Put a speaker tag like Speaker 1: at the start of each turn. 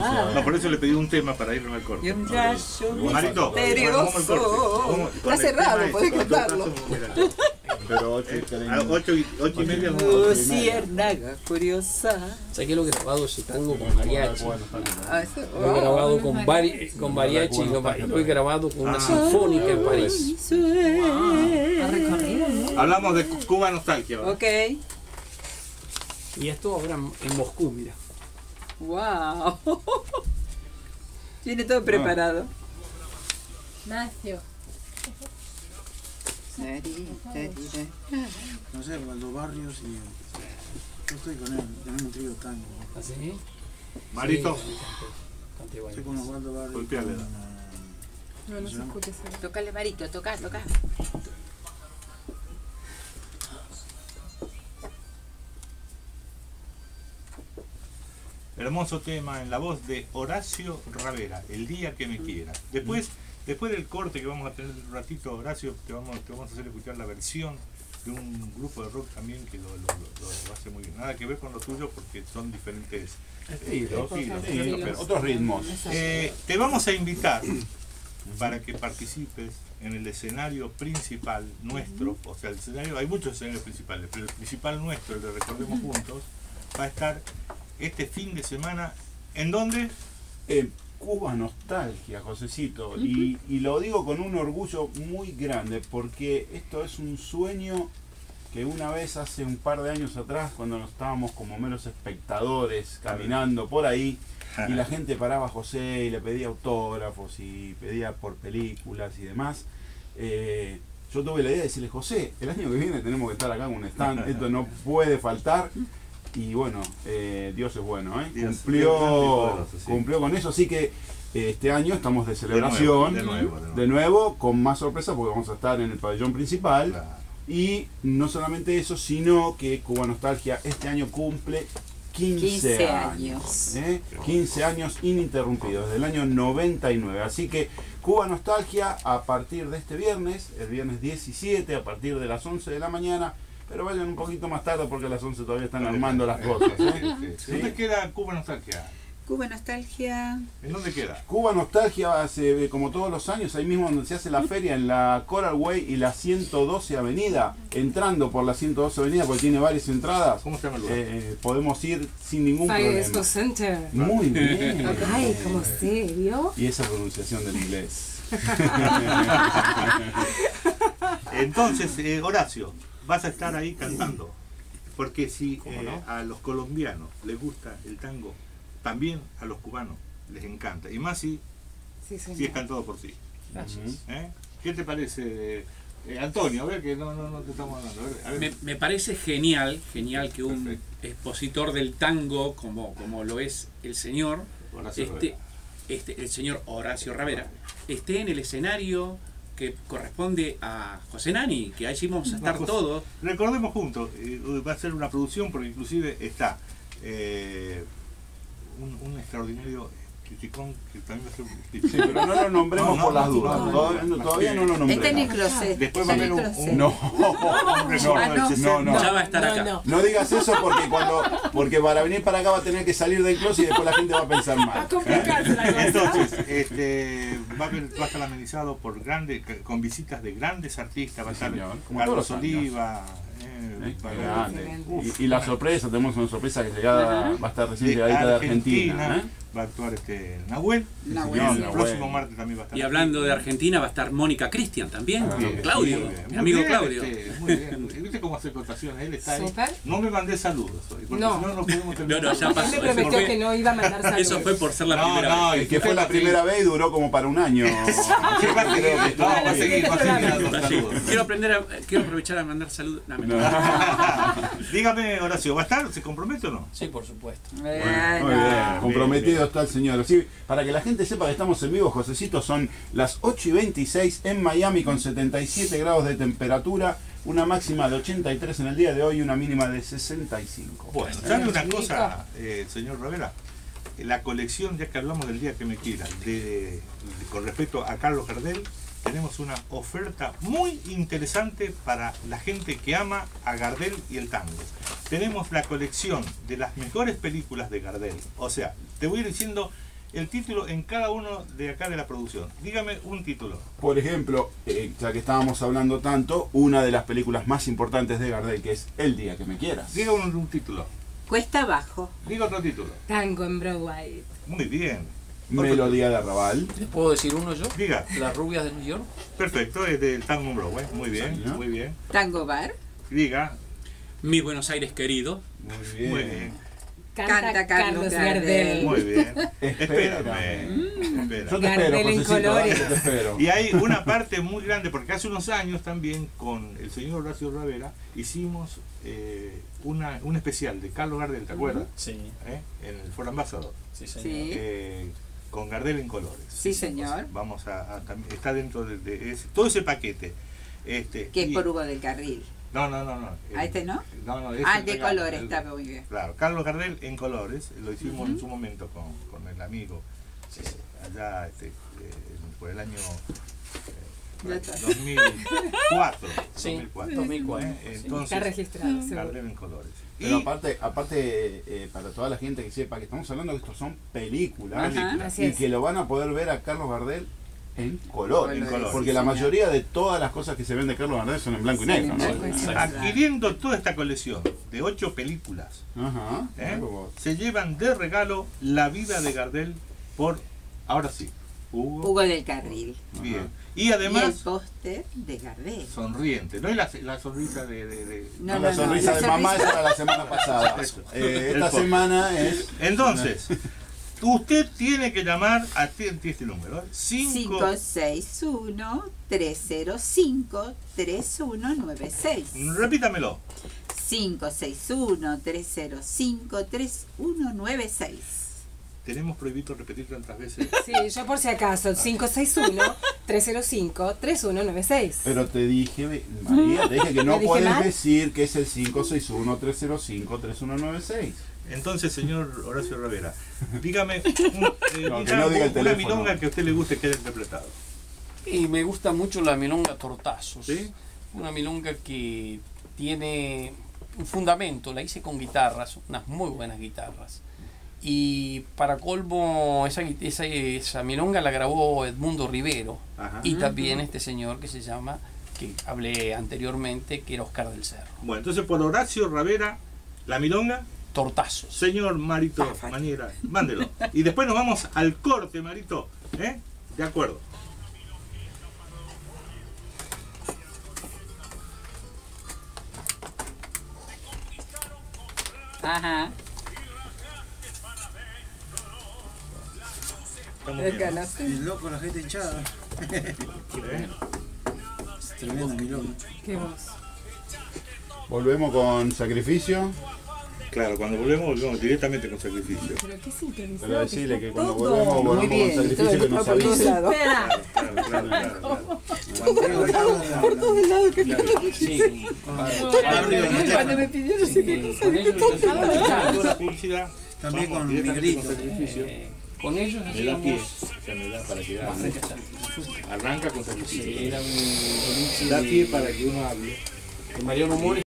Speaker 1: No, por eso le pedí un tema para irme al corte.
Speaker 2: Y un rayo
Speaker 1: Marito,
Speaker 2: misterioso. Está cerrado, podés cantarlo.
Speaker 3: Pero
Speaker 1: 8:30 no.
Speaker 2: Luciérnaga curiosa.
Speaker 4: Saqué lo grabado ese tango con mariachi. Lo he grabado con mariachi, lo he grabado con una sinfónica en París.
Speaker 1: Hablamos de Cuba Nostalgia. ¿Verdad?
Speaker 2: Ok.
Speaker 4: Y esto ahora en Moscú, mira.
Speaker 2: Wow. Tiene todo preparado.
Speaker 5: Nacio.
Speaker 6: No sé, Waldo Barrios y... Yo estoy con él, tenemos un trío tango.
Speaker 4: ¿Así?
Speaker 1: Marito.
Speaker 6: Estoy con Waldo Barrios.
Speaker 1: Golpeale.
Speaker 5: No se escucha eso.
Speaker 2: Tocale, Marito, toca.
Speaker 1: Hermoso tema en la voz de Horacio Ravera, El día que me quiera. Después del corte que vamos a tener un ratito, Horacio, te vamos a hacer escuchar la versión de un grupo de rock también que lo hace muy bien. Nada que ver con lo tuyo porque son diferentes estilos,
Speaker 3: pero otros ritmos.
Speaker 1: Te vamos a invitar para que participes en el escenario principal nuestro, o sea, el escenario, hay muchos escenarios principales, pero el principal nuestro, el de Recordemos Juntos, va a estar este fin de semana. ¿En dónde?
Speaker 3: Cuba Nostalgia, Josecito, y lo digo con un orgullo muy grande porque esto es un sueño que una vez hace un par de años atrás, cuando nos estábamos como meros espectadores caminando por ahí y la gente paraba a José y le pedía autógrafos y pedía por películas y demás, yo tuve la idea de decirle: José, el año que viene tenemos que estar acá con un stand, esto no puede faltar. Y bueno, Dios es bueno, cumplió con eso, así que este año estamos de celebración, de nuevo, con más sorpresa porque vamos a estar en el pabellón principal. Claro. Y no solamente eso, sino que Cuba Nostalgia este año cumple 15 años. 15 años ininterrumpidos, desde el año 99. Así que Cuba Nostalgia a partir de este viernes, el viernes 17, a partir de las 11 de la mañana. Pero vayan un poquito más tarde porque a las 11 todavía están armando las cosas.
Speaker 1: ¿Sí? ¿Dónde queda Cuba Nostalgia?
Speaker 2: Cuba Nostalgia.
Speaker 1: ¿En dónde queda?
Speaker 3: Cuba Nostalgia hace, como todos los años, ahí mismo donde se hace la feria, en la Coral Way y la 112 Avenida. Entrando por la 112 Avenida, porque tiene varias entradas.
Speaker 1: ¿Cómo se llama el lugar?
Speaker 3: Podemos ir sin ningún problema.
Speaker 5: Expo Center.
Speaker 3: Muy bien.
Speaker 5: Ay, ¿cómo sé, vio?
Speaker 3: Y esa pronunciación del inglés.
Speaker 1: Entonces, Horacio, vas a estar ahí cantando, porque si a los colombianos les gusta el tango, también a los cubanos les encanta, y más si es cantado por sí.
Speaker 4: Gracias.
Speaker 1: ¿Qué te parece, Antonio? A ver, que no te estamos hablando. A ver.
Speaker 4: Me parece genial que un expositor del tango como lo es el señor el señor Horacio Ravera esté en el escenario que corresponde a José Nani, que allí vamos a estar todos.
Speaker 1: Recordemos juntos, va a ser una producción porque inclusive está un extraordinario criticón que también va a ser un criticón.
Speaker 3: Sí, pero no lo nombremos por las dudas, todavía no lo nombremos.
Speaker 2: Está en el closet.
Speaker 1: Después va a haber
Speaker 3: No,
Speaker 4: Ya va a estar acá.
Speaker 3: No digas eso porque para venir para acá va a tener que salir del closet y después la gente va a pensar mal.
Speaker 1: Entonces, va a estar amenizado por con visitas de grandes artistas, va a estar Carlos Oliva.
Speaker 3: Y la sorpresa, tenemos una sorpresa que va a estar recién llegadita de Argentina.
Speaker 1: Va a actuar Nahuel. El próximo martes también va a estar.
Speaker 4: Y hablando de Argentina va a estar Mónica Cristian también, Claudio, mi amigo Claudio.
Speaker 1: Muy bien. ¿Viste cómo hace contaciones? Él está ahí. No me mandé saludos hoy, porque
Speaker 5: No.
Speaker 1: si no podemos terminar.
Speaker 4: No, ya pasó.
Speaker 5: Él me prometió que no iba a mandar saludos.
Speaker 4: Eso fue por ser la primera vez.
Speaker 3: Es que fue la primera vez y duró como para un año.
Speaker 1: Va a seguir dando saludos.
Speaker 4: Quiero aprovechar a mandar saludos.
Speaker 1: Dígame, Horacio, ¿va a estar? ¿Se compromete o no?
Speaker 4: Sí, por supuesto.
Speaker 3: Muy bien, comprometido está el señor. Sí, para que la gente sepa que estamos en vivo, Josecito, son las 8:26 en Miami con 77 grados de temperatura, una máxima de 83 en el día de hoy y una mínima de 65.
Speaker 1: Bueno, ¿sabe una cosa, señor Ravera? La colección, ya que hablamos del día que me quiera, con respecto a Carlos Gardel, tenemos una oferta muy interesante para la gente que ama a Gardel y el tango. Tenemos la colección de las mejores películas de Gardel. O sea, te voy a ir diciendo el título en cada uno de acá de la producción. Dígame un título.
Speaker 3: Por ejemplo, ya que estábamos hablando tanto, una de las películas más importantes de Gardel, que es El día que me quieras.
Speaker 1: Diga un título.
Speaker 2: Cuesta abajo.
Speaker 1: Diga otro título.
Speaker 5: Tango en Broadway.
Speaker 1: Muy bien.
Speaker 3: Melodía de Arrabal.
Speaker 7: ¿Les puedo decir uno yo?
Speaker 1: Diga.
Speaker 7: Las rubias de New York.
Speaker 1: Perfecto, es del Tango en Broadway. Muy bien,
Speaker 3: Sí, ¿no?
Speaker 1: muy bien.
Speaker 2: Tango Bar.
Speaker 1: Diga.
Speaker 4: Mi Buenos Aires querido.
Speaker 3: Muy bien.
Speaker 1: Muy bien.
Speaker 2: Canta Carlos Gardel.
Speaker 1: Muy bien.
Speaker 3: Espérame.
Speaker 1: Espera.
Speaker 3: Yo te
Speaker 5: Gardel
Speaker 3: espero,
Speaker 5: en
Speaker 3: Josecito,
Speaker 5: colores.
Speaker 3: dale, te espero.
Speaker 1: Y hay una parte muy grande, porque hace unos años también con el señor Horacio Ravera hicimos un especial de Carlos Gardel, ¿te acuerdas?
Speaker 7: Sí,
Speaker 1: En el For Ambassador.
Speaker 7: sí, señor.
Speaker 2: Sí.
Speaker 1: Con Gardel en colores.
Speaker 2: Sí, señor.
Speaker 1: Vamos está dentro de todo ese paquete.
Speaker 2: Que es por Hugo del Carril.
Speaker 1: No.
Speaker 2: ¿A este no?
Speaker 1: No,
Speaker 2: El de colores, está muy bien.
Speaker 1: Claro, Carlos Gardel en colores, lo hicimos en su momento con el amigo, allá por el año
Speaker 2: Ya está.
Speaker 1: 2004.
Speaker 7: Sí,
Speaker 1: 2004.
Speaker 7: 2004.
Speaker 1: Entonces,
Speaker 5: Está registrado, seguro.
Speaker 1: Gardel en colores.
Speaker 3: Pero aparte para toda la gente que sepa que estamos hablando de que estos son películas,
Speaker 2: Ajá.
Speaker 5: Así
Speaker 3: y
Speaker 5: es.
Speaker 3: que lo van a poder ver a Carlos Gardel en color,
Speaker 2: En colores,
Speaker 3: porque
Speaker 2: sí,
Speaker 3: la
Speaker 2: señor.
Speaker 3: mayoría de todas las cosas que se ven de Carlos Gardel son en blanco y negro, ¿no?
Speaker 2: blanco y negro.
Speaker 1: Adquiriendo toda esta colección de 8 películas,
Speaker 3: Ajá.
Speaker 1: se llevan de regalo La vida de Gardel por, ahora sí,
Speaker 2: Hugo del Carril.
Speaker 1: Bien. Y
Speaker 2: Y el
Speaker 1: además,
Speaker 2: póster de Gardel.
Speaker 1: sonriente, no es la sonrisa de...
Speaker 2: No,
Speaker 3: la
Speaker 2: no,
Speaker 3: sonrisa
Speaker 2: no,
Speaker 3: de
Speaker 2: la
Speaker 3: mamá
Speaker 2: sonrisa-
Speaker 3: esa era la semana pasada. Esta semana es...
Speaker 1: Entonces, usted tiene que llamar a este número, 5...
Speaker 2: 561-305-3196.
Speaker 1: Repítamelo.
Speaker 2: 561-305-3196.
Speaker 1: Tenemos prohibido repetir tantas veces.
Speaker 5: Sí, yo por si acaso, 561-305-3196.
Speaker 3: Pero te dije, María, te dije que no
Speaker 5: ¿Me dije
Speaker 3: puedes
Speaker 5: mal?
Speaker 3: decir que es el 561-305-3196.
Speaker 1: Entonces, señor Horacio Ravera, dígame
Speaker 3: No, que no diga el
Speaker 1: una
Speaker 3: teléfono.
Speaker 1: milonga que a usted le guste que haya interpretado.
Speaker 7: Y me gusta mucho la milonga Tortazos.
Speaker 1: ¿Sí?
Speaker 7: Una milonga que tiene un fundamento, la hice con guitarras, unas muy buenas guitarras. Y para colmo, esa milonga la grabó Edmundo Rivero.
Speaker 1: Ajá.
Speaker 7: Y también este señor que se llama, que hablé anteriormente, que era Oscar del Cerro.
Speaker 1: Bueno, entonces por Horacio Ravera, la milonga,
Speaker 7: Tortazos.
Speaker 1: señor Marito
Speaker 2: Perfecto.
Speaker 1: Maniera, mándelo. Y después nos vamos al corte, Marito. De acuerdo.
Speaker 2: Ajá.
Speaker 1: Estamos bien.
Speaker 2: Ganaste.
Speaker 6: El loco, la gente hinchada.
Speaker 1: ¿Eh?
Speaker 6: Es tremendo milonga.
Speaker 5: Qué voz.
Speaker 3: Volvemos con Sacrificio.
Speaker 1: Claro, cuando volvemos directamente con sacrificio.
Speaker 5: Pero qué sincronizado.
Speaker 3: Pero decirle que cuando
Speaker 5: todo.
Speaker 3: volvemos,
Speaker 2: Muy
Speaker 3: volvemos
Speaker 2: bien,
Speaker 3: con
Speaker 2: todo
Speaker 3: Sacrificio que nos
Speaker 2: por todos
Speaker 3: avise.
Speaker 2: lados.
Speaker 5: Espera.
Speaker 7: Sí,
Speaker 2: Cuando me pidieron
Speaker 7: con ellos
Speaker 1: Toda la publicidad.
Speaker 6: También
Speaker 1: vamos
Speaker 6: con
Speaker 1: directamente
Speaker 6: Miguelito.
Speaker 1: sacrificio.
Speaker 7: con ellos
Speaker 1: Me da pie.
Speaker 7: hacíamos...
Speaker 1: O sea, me da para que
Speaker 7: Arranca
Speaker 1: arranca con sacrificio.
Speaker 7: Era un
Speaker 1: Da pie para que uno hable.
Speaker 7: Mariano Mores.